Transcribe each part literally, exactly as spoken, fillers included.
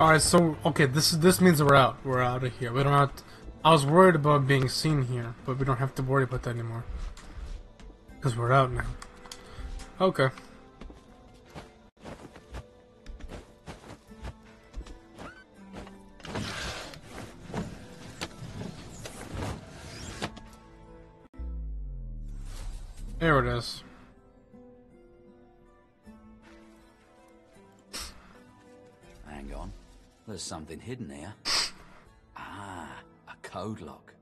Alright, so, okay, this is this means we're out. We're out of here. We don't have to, I was worried about being seen here, but we don't have to worry about that anymore. Because we're out now. Okay. There it is. Hang on. There's something hidden here. Ah, a code lock.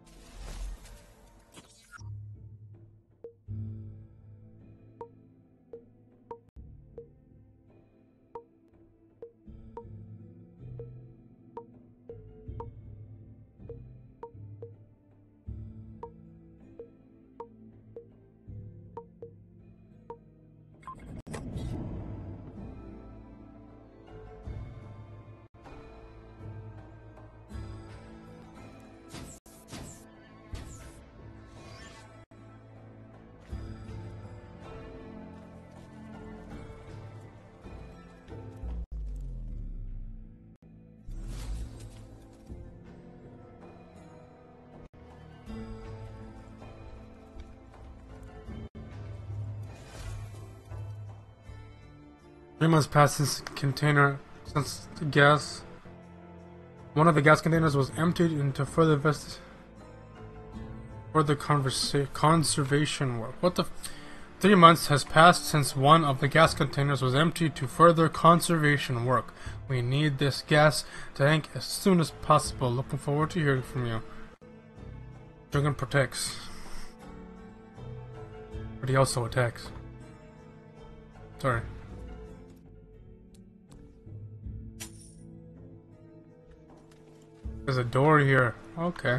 Three months passed since the container, since the gas, one of the gas containers was emptied into further invest, further conversa conservation work. What the? F Three months has passed since one of the gas containers was emptied to further conservation work. We need this gas tank as soon as possible. Looking forward to hearing from you. Dragon protects, but he also attacks. Sorry. There's a door here. Okay.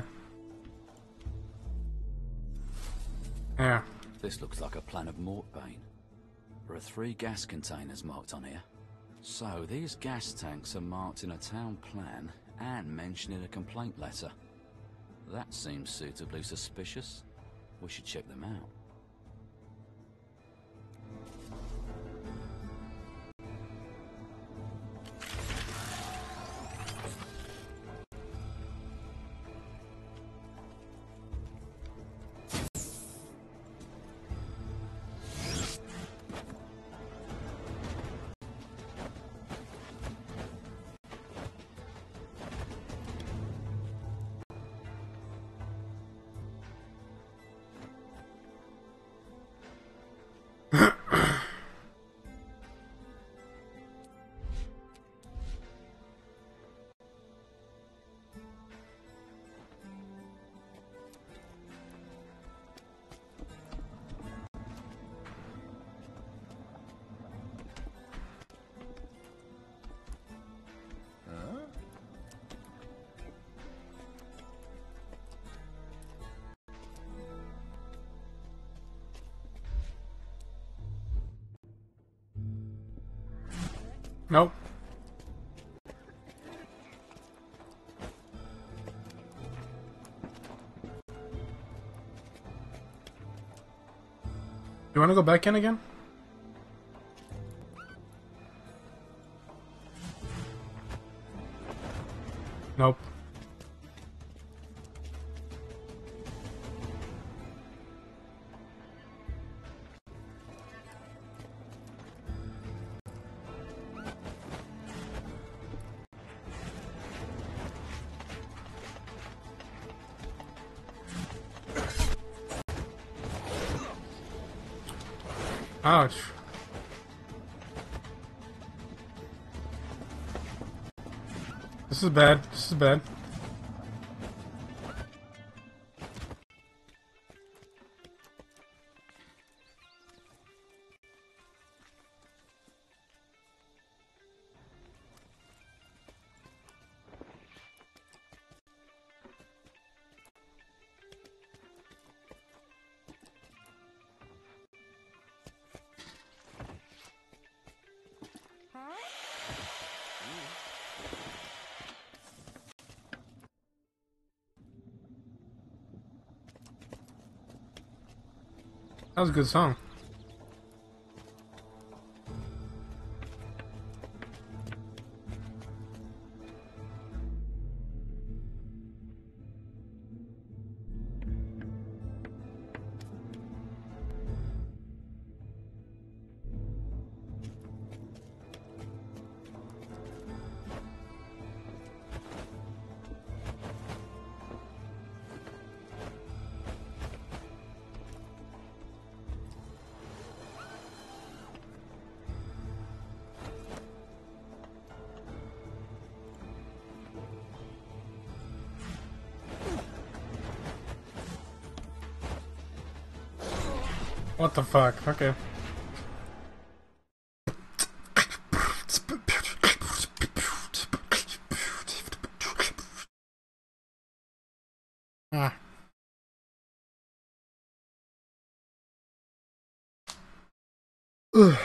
Yeah. This looks like a plan of Mortbane. There are three gas containers marked on here. So these gas tanks are marked in a town plan and mentioned in a complaint letter. That seems suitably suspicious. We should check them out. Nope. You want to go back in again? Nope. Ouch. This is bad. This is bad. That was a good song. What the fuck? Okay. Ah. Ugh.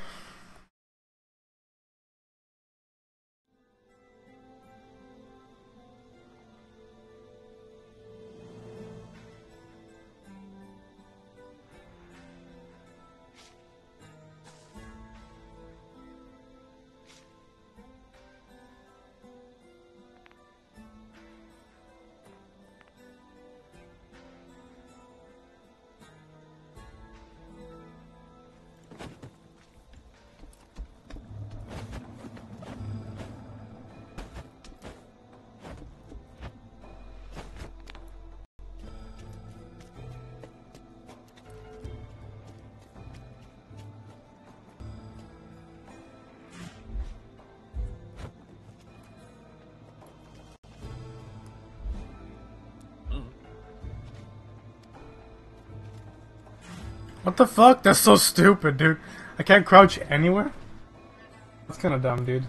What the fuck? That's so stupid, dude. I can't crouch anywhere? That's kinda dumb, dude.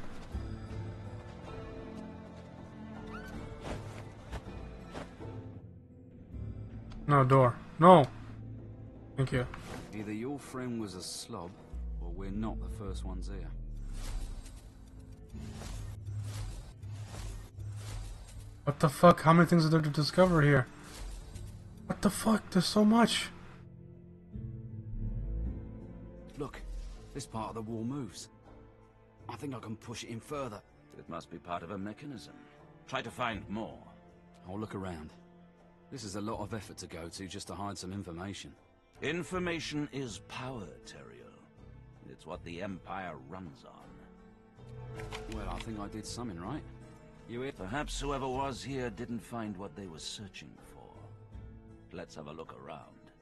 No, door. No! Thank you. Either your friend was a slob, or we're not the first ones here. What the fuck? How many things are there to discover here? What the fuck? There's so much. Look, this part of the wall moves. I think I can push it in further. It must be part of a mechanism. Try to find more. I'll look around. This is a lot of effort to go to just to hide some information. Information is power, Teriel. It's what the Empire runs on. Well, I think I did something right. You here? Perhaps whoever was here didn't find what they were searching for. Let's have a look around.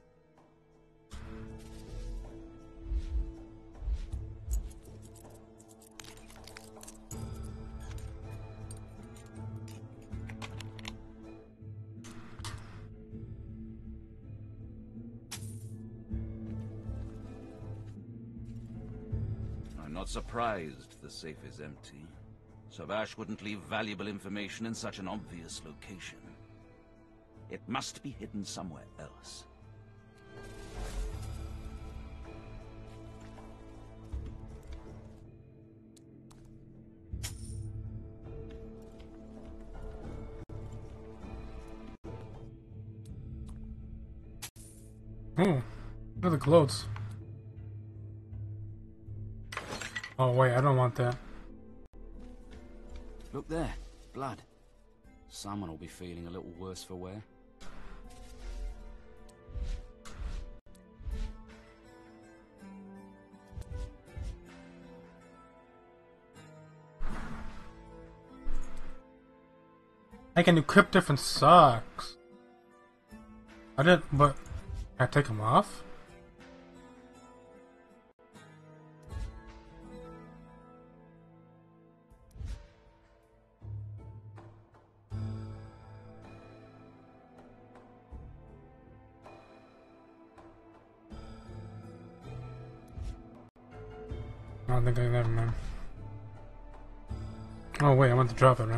I'm not surprised the safe is empty. Savage wouldn't leave valuable information in such an obvious location. It must be hidden somewhere else. Oh, look at the clothes. Oh wait, I don't want that. Look there, blood. Someone will be feeling a little worse for wear. I can equip different socks. I didn't, but can I take them off? I don't think I never mind. Oh wait, I want to drop it, right?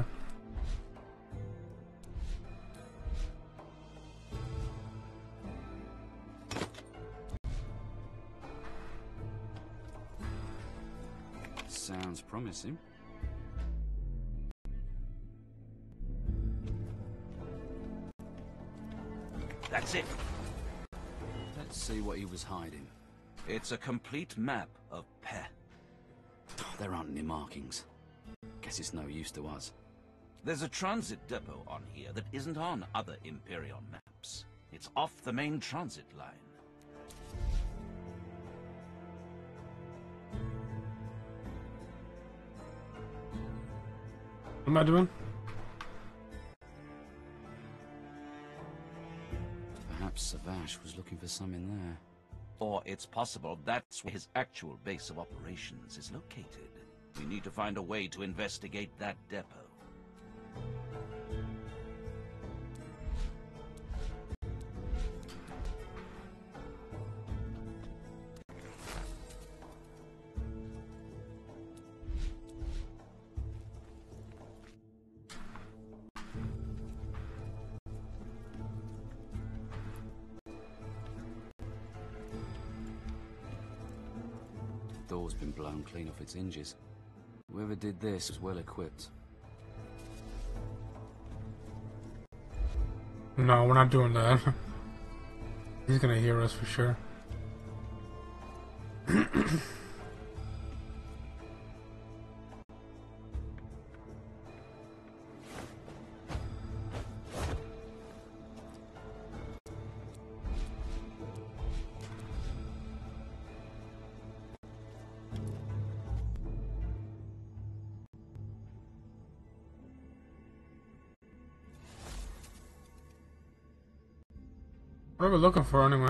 Sounds promising. That's it. Let's see what he was hiding. It's a complete map of Peh. There aren't any markings. Guess it's no use to us. There's a transit depot on here that isn't on other Imperion maps. It's off the main transit line. What am I doing? Perhaps Savage was looking for something there. Or it's possible that's where his actual base of operations is located. We need to find a way to investigate that depot. door's been blown clean off its hinges. Whoever did this was well equipped. No, we're not doing that. He's gonna hear us for sure. What are we looking for anyway?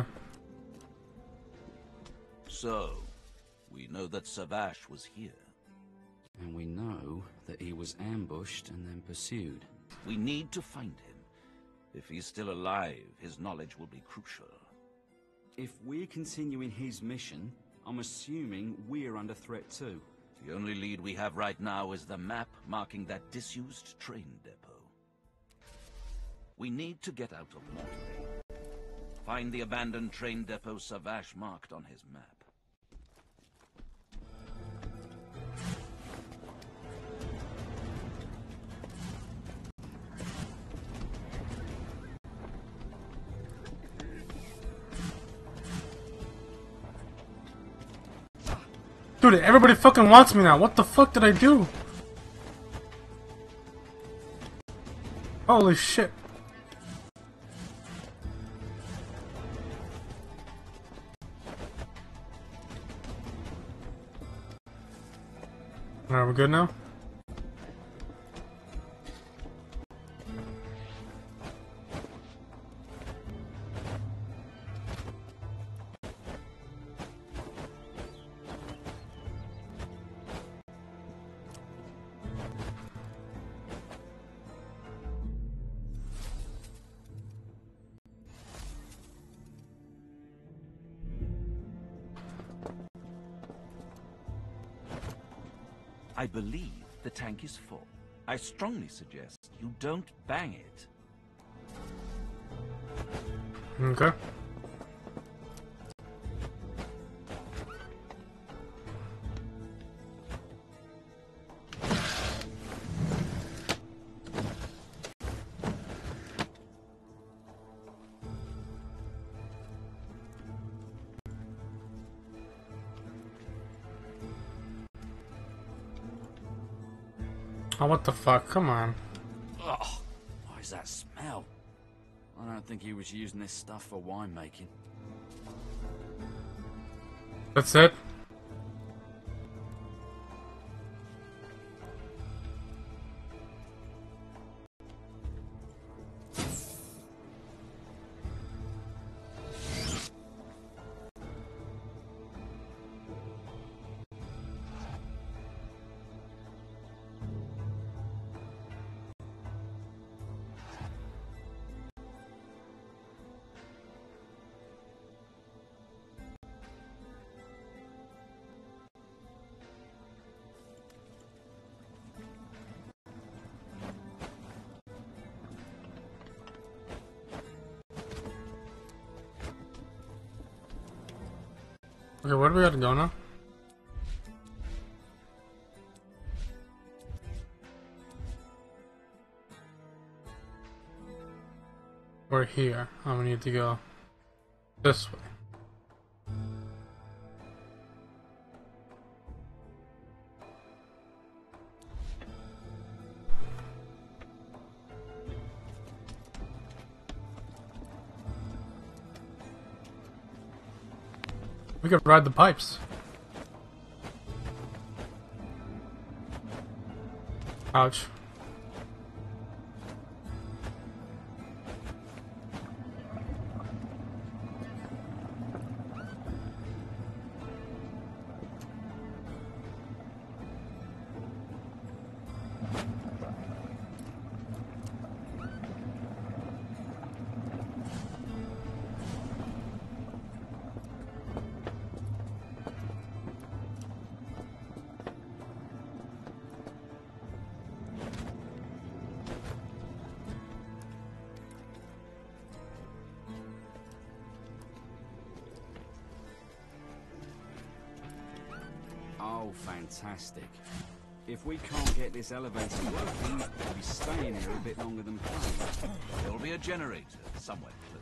So, we know that Savage was here. And we know that he was ambushed and then pursued. We need to find him. If he's still alive, his knowledge will be crucial. If we're continuing his mission, I'm assuming we're under threat too. The only lead we have right now is the map marking that disused train depot. We need to get out of Mortley. Find the abandoned train depot Savage marked on his map. Dude, everybody fucking wants me now. What the fuck did I do? Holy shit. Alright, we're good now? I believe the tank is full. I strongly suggest you don't bang it. Okay. Oh, what the fuck? Come on. Ugh, what is that smell? I don't think he was using this stuff for winemaking. That's it? Okay, where do we gotta go now? We're here. Oh, we need to go this way. We could ride the pipes. Ouch. Oh, fantastic. If we can't get this elevator working, we'll be staying here a bit longer than planned. There'll be a generator somewhere close.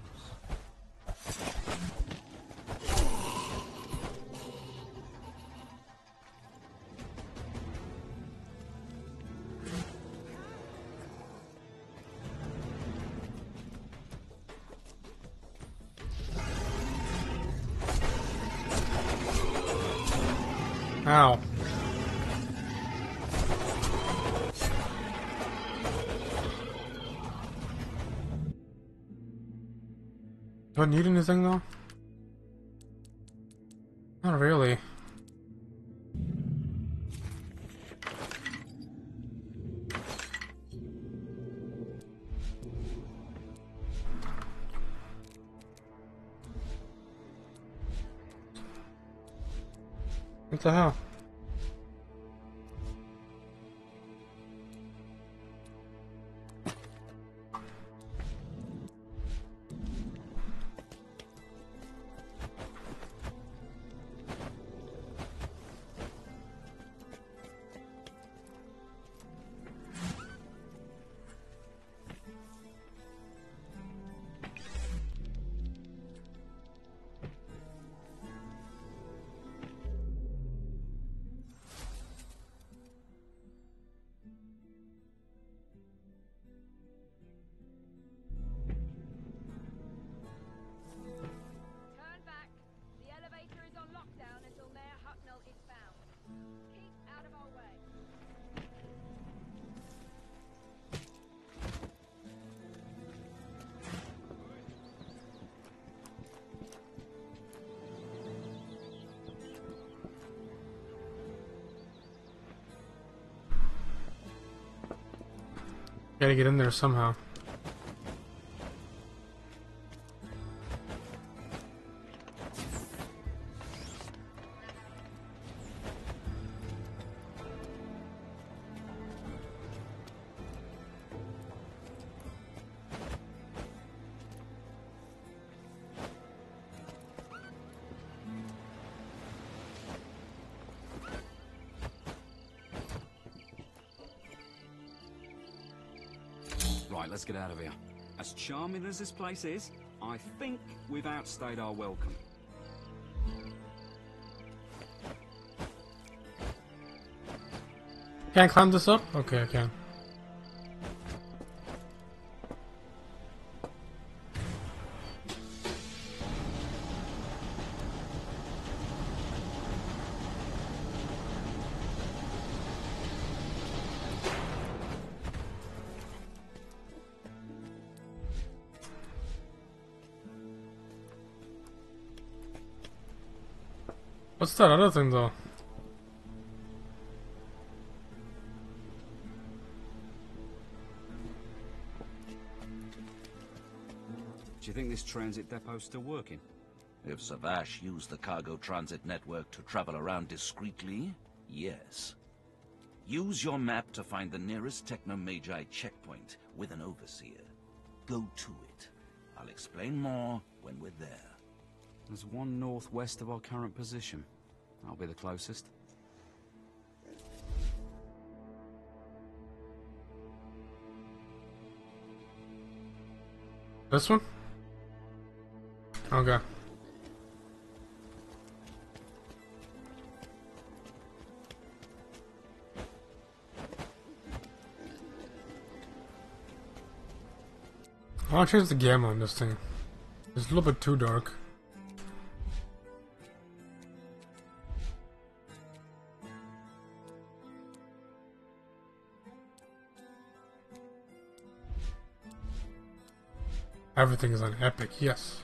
Ow. Do I need anything though? Not really. What the hell? Gotta get in there somehow. Right, let's get out of here. As charming as this place is, I think we've outstayed our welcome. Can't climb this up? Okay, I can. What's that other thing though? Do you think this transit depot's still working? If Savash used the cargo transit network to travel around discreetly, yes. Use your map to find the nearest Techno-Magi checkpoint with an overseer. Go to it. I'll explain more when we're there. There's one northwest of our current position. I'll be the closest. This one? Okay. I want to change the gamma on this thing. It's a little bit too dark. Everything is on epic, yes.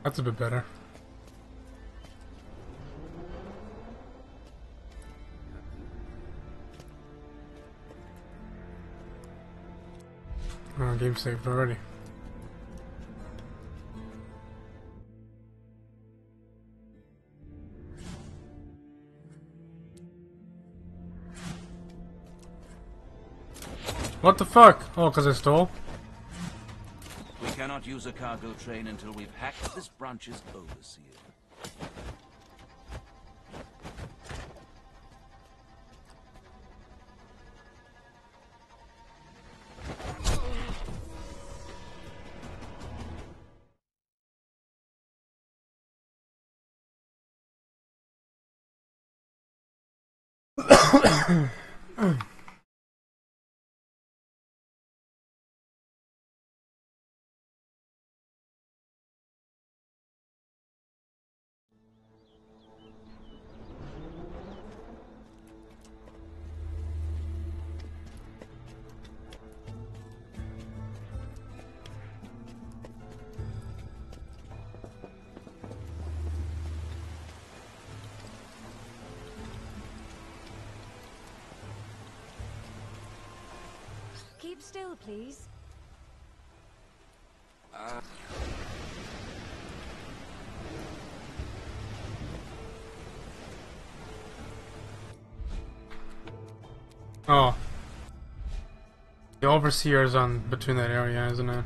That's a bit better. Oh, game saved already. What the fuck? Oh, because I stole? We cannot use a cargo train until we've hacked this branch's overseer. Keep still, please. Uh... Oh. The overseer is on between that area, isn't it?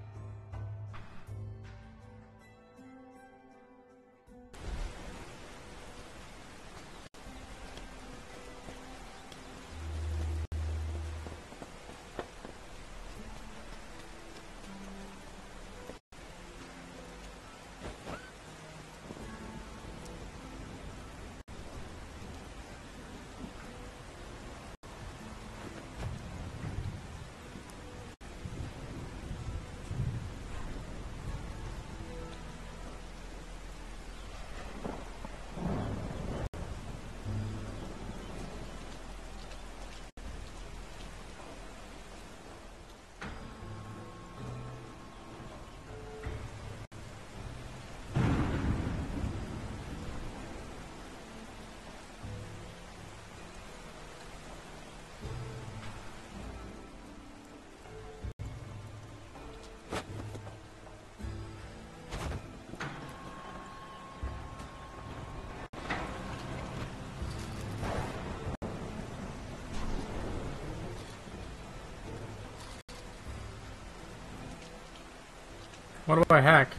What do I hack?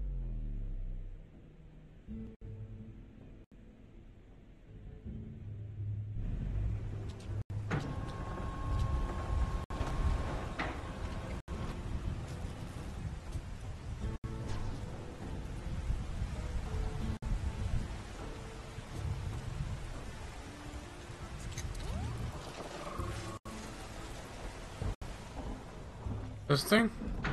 This thing?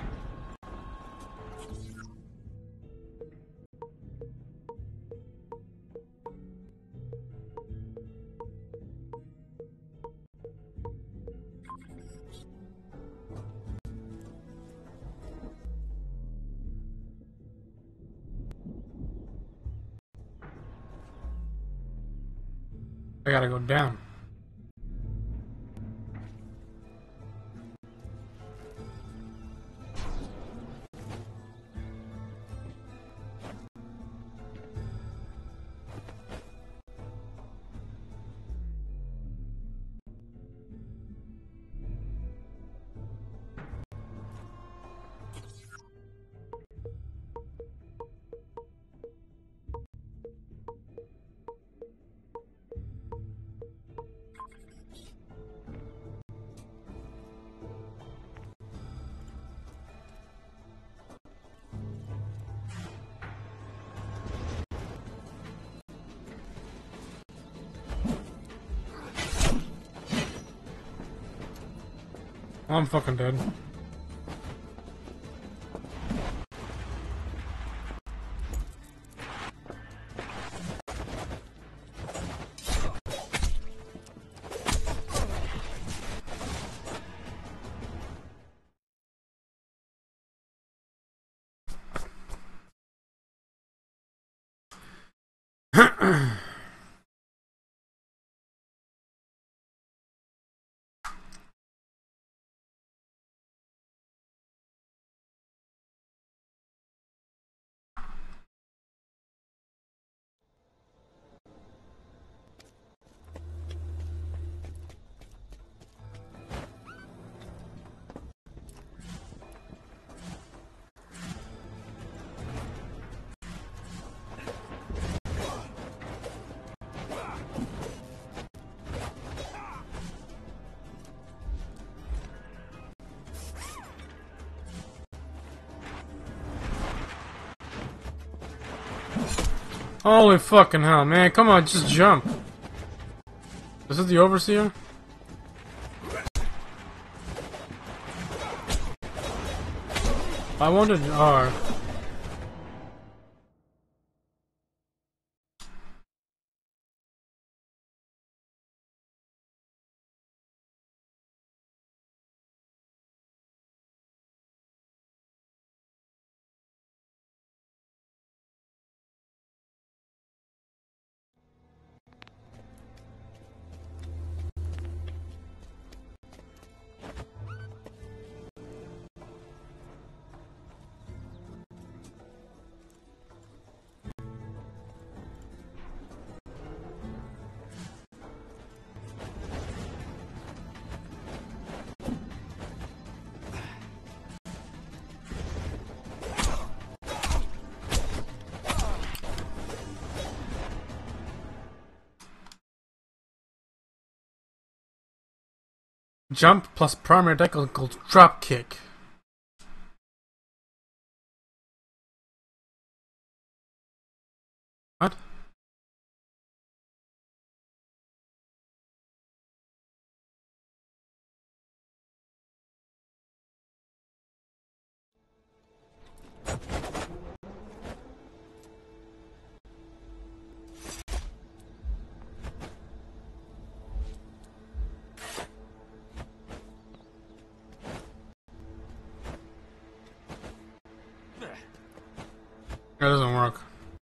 I gotta go down. I'm fucking dead. Holy fucking hell, man. Come on, just jump. This is the Overseer? I wanted R. Jump plus primary attack equals drop kick. What? That doesn't work.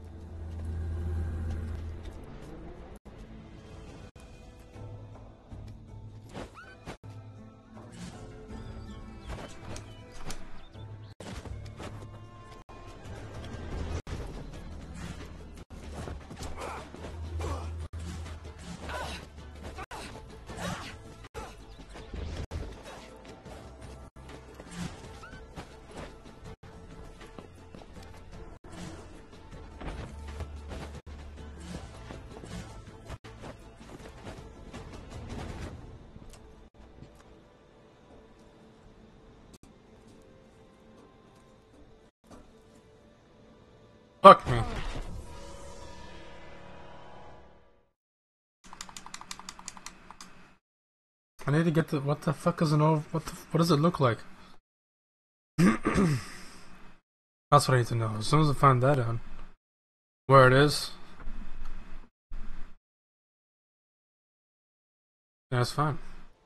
Fuck me. I need to get the. What the fuck is an over? What the, what does it look like? That's what I need to know. As soon as I find that out, where it is, yeah, it's fine.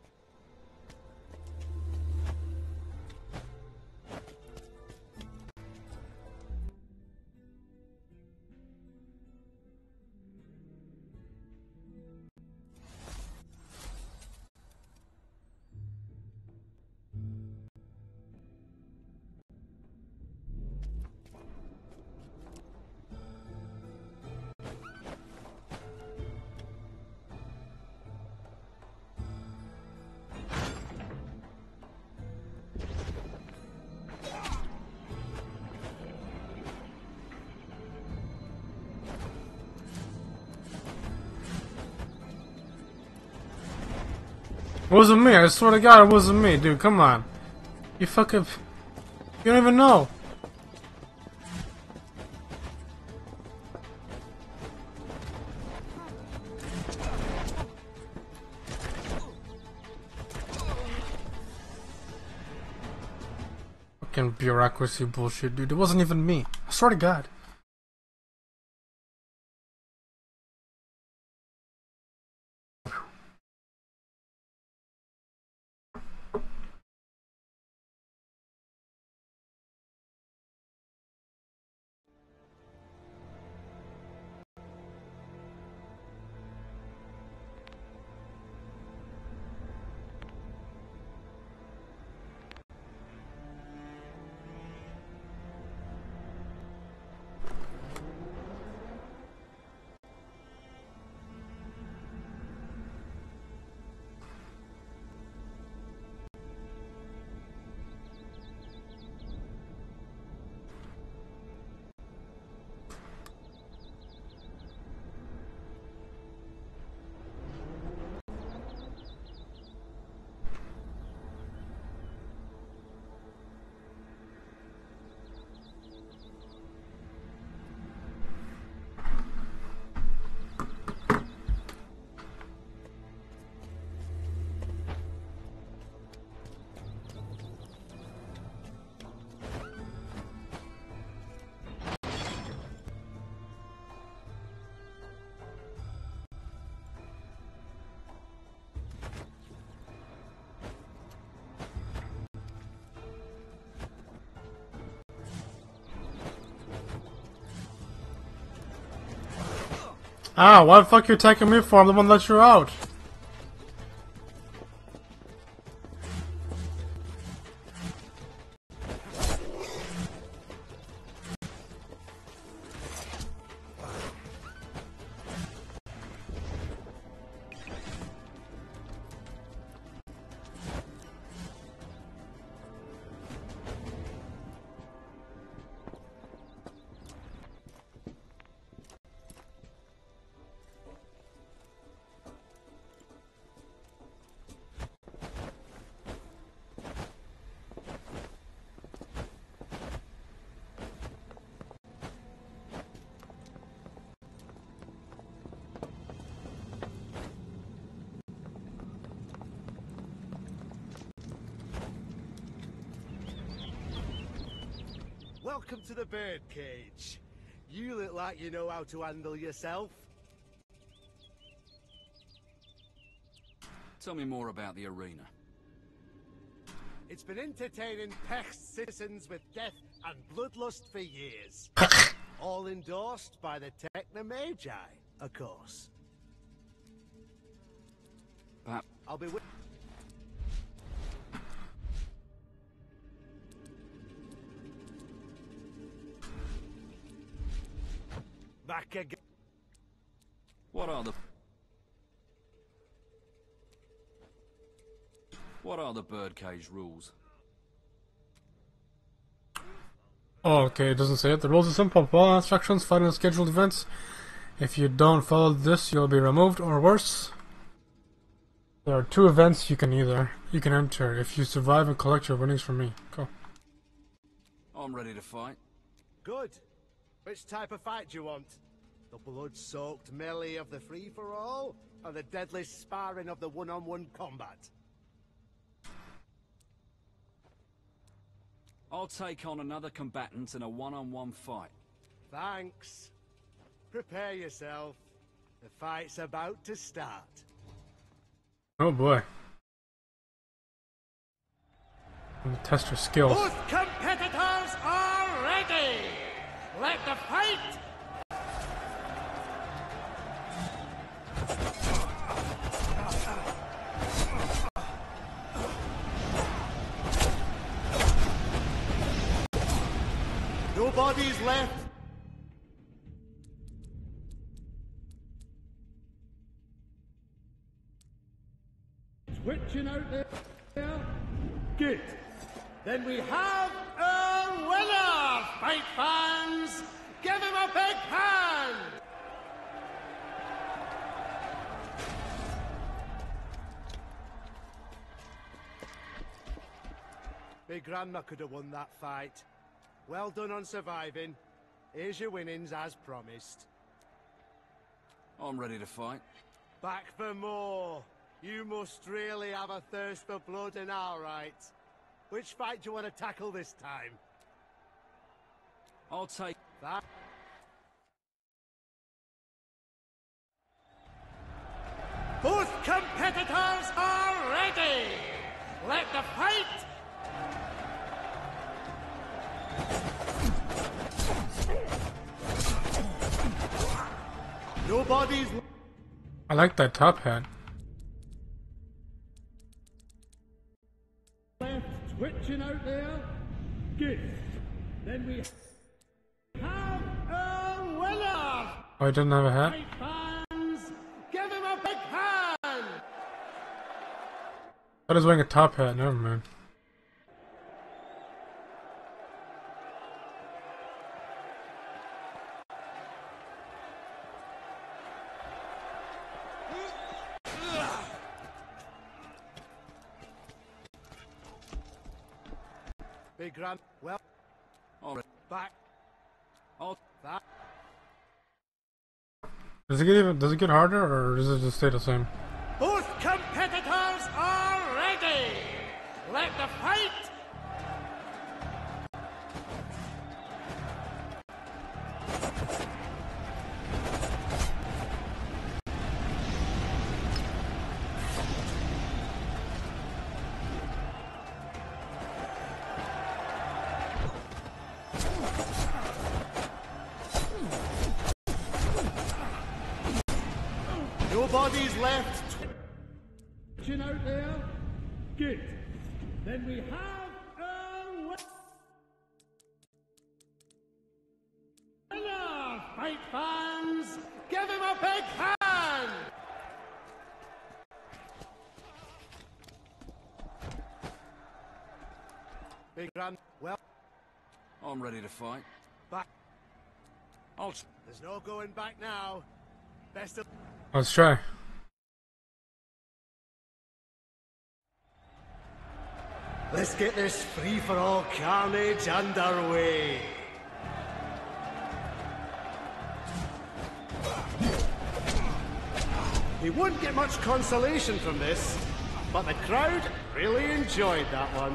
It wasn't me, I swear to God it wasn't me, dude, come on. You fucking... You don't even know. Fucking bureaucracy bullshit, dude. It wasn't even me. I swear to God. Ah, why the fuck you attacking me for? I'm the one that let you out. Welcome to the birdcage. You look like you know how to handle yourself. Tell me more about the arena. It's been entertaining Pech's citizens with death and bloodlust for years. All endorsed by the Technomagi, of course. But I'll be with... Back again. what are the... What are the birdcage rules? Oh, okay, it doesn't say it. The rules are simple. Follow instructions, fight in scheduled events. If you don't follow this, you'll be removed or worse. There are two events you can either you can enter. If you survive and collect your winnings from me. Go. I'm ready to fight. Good. Which type of fight do you want? The blood-soaked melee of the free-for-all, or the deadly sparring of the one-on-one combat? I'll take on another combatant in a one-on-one fight. Thanks. Prepare yourself. The fight's about to start. Oh boy. I'm gonna test your skills. Both competitors are ready! Let the fight... No bodies left. Switching out there. Good. Then we have a winner, fight fans! Give him a big hand! Big Grandma could have won that fight. Well done on surviving. Here's your winnings as promised. I'm ready to fight. Back for more. You must really have a thirst for blood and all right. Which fight do you want to tackle this time? I'll take... That. Both competitors are ready! Let the fight... Nobody's... I like that top hat. Left twitching out there. Good. Then we have a winner! Oh, I didn't have a hat? Hey fans, give him a big hand! I was wearing a top hat, never mind. Big Grand, well, All right. back. I'll... That. Does it get even does it get harder or does it just stay the same? Both competitors are ready! Let the fight... Nobody's left. Twitching out there? Good. Then we have a winner! Fight fans, give him a big hand! Big run. Well, I'm ready to fight. back. I'll... There's no going back now. Best of. Let's try. Let's get this free-for-all carnage underway. He won't get much consolation from this, but the crowd really enjoyed that one.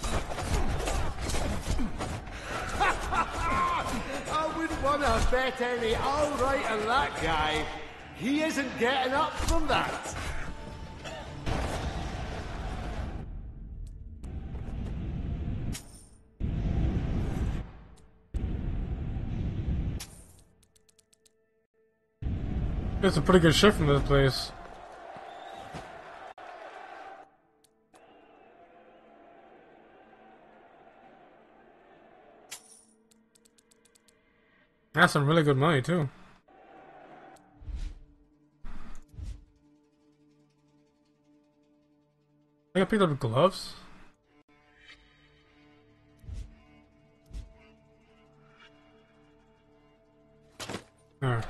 I wouldn't want to bet any alright on that guy. He isn't getting up from that. It's a pretty good shit from this place. That's some really good money too. I got picked up gloves. Alright.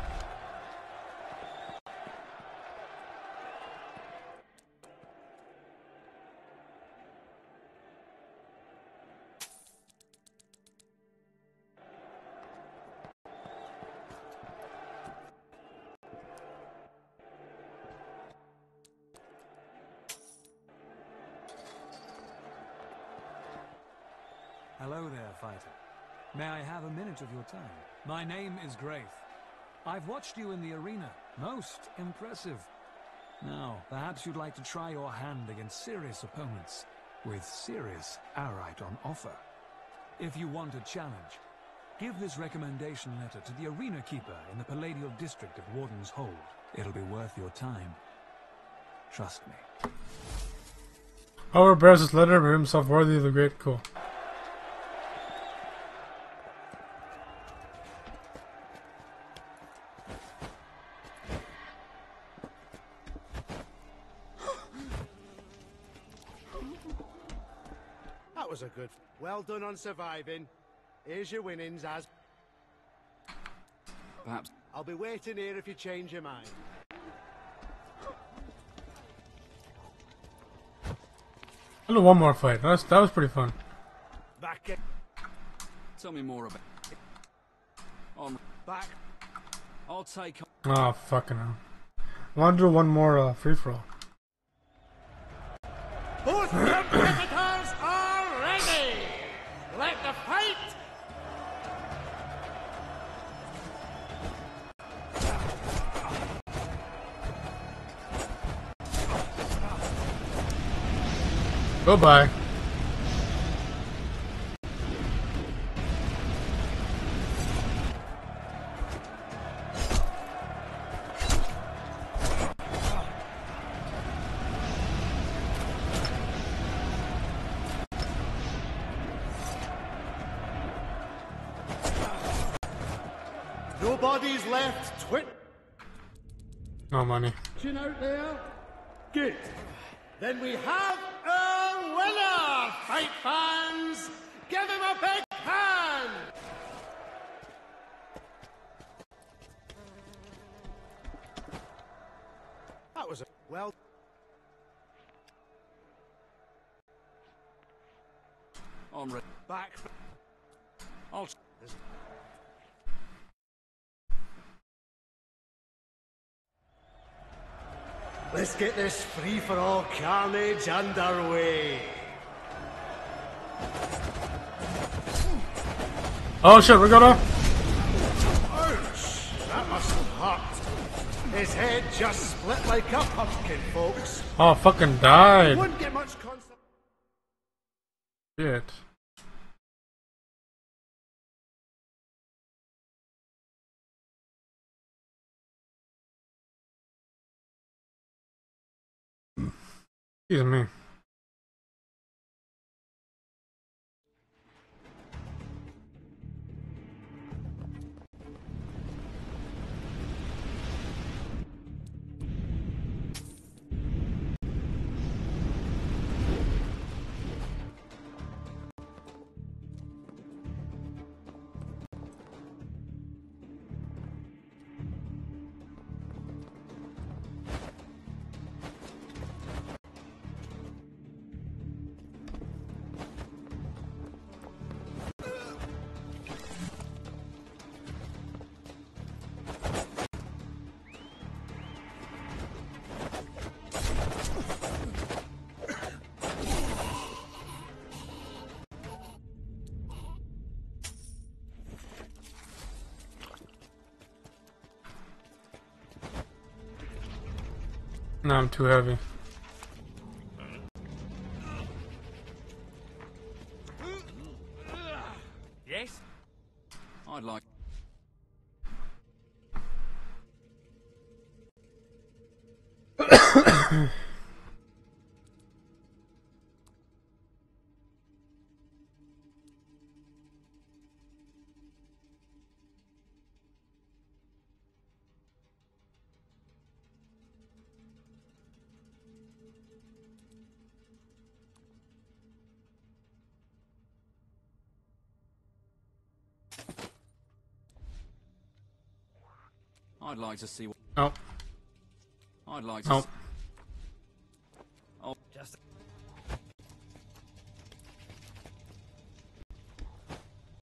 Hello there, fighter. May I have a minute of your time? My name is Graith. I've watched you in the arena. Most impressive. Now, perhaps you'd like to try your hand against serious opponents, with serious Arite on offer. If you want a challenge, give this recommendation letter to the arena keeper in the Palladial district of Warden's Hold. It'll be worth your time. Trust me. Whoever bears this letter will himself worthy of the great cool. That was a good. Well done on surviving. Here's your winnings as. Perhaps... I'll be waiting here if you change your mind. I'll do one more fight. That's, that was pretty fun. Back in. Tell me more about... I'm... Back. I'll take... Oh, fucking hell. I want to do one more uh, free-for-all. Both competitors are ready! Let the fight. Goodbye. Nobody's left. Twit. No money. Twitching out there? Good. Then we have a winner, fight fans! Give him a big hand! That was a well. I'm ready. Back. I'll... Let's get this free-for-all carnage underway. Oh shit, we're gonna. Ouch! That must have hurt. His head just split like a pumpkin, folks. Oh, fucking died. Wouldn't get much consol- Shit. Excuse me. No, I'm too heavy. Yes? I'd like... I'd like to see what... Oh. I'd like to... Oh. s- Oh, just...